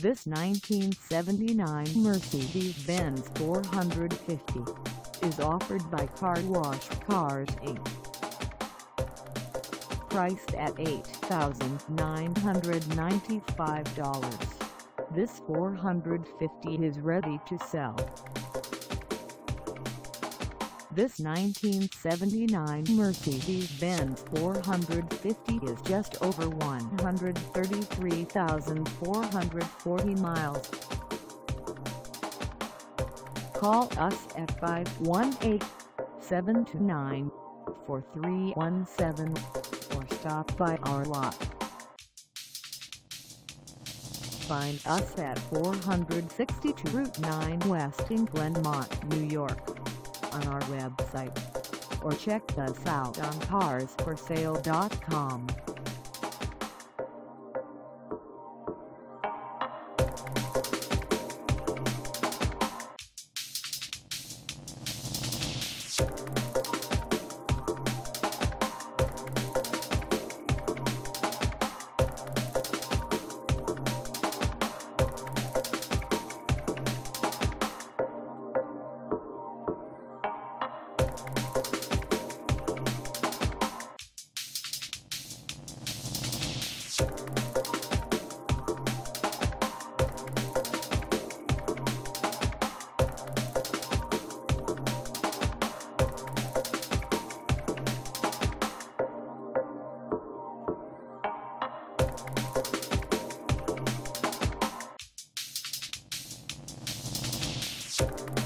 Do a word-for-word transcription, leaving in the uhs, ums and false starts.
This nineteen seventy-nine Mercedes-Benz four fifty is offered by Car Wash Cars Incorporated. Priced at eight thousand nine hundred ninety-five dollars, this four fifty is ready to sell. This nineteen seventy-nine Mercedes-Benz four fifty is just over one hundred thirty-three thousand four hundred forty miles. Call us at five one eight, seven two nine, four three one seven or stop by our lot. Find us at four sixty-two Route nine West in Glenmont, New York, on our website, or check us out on cars for sale dot com. You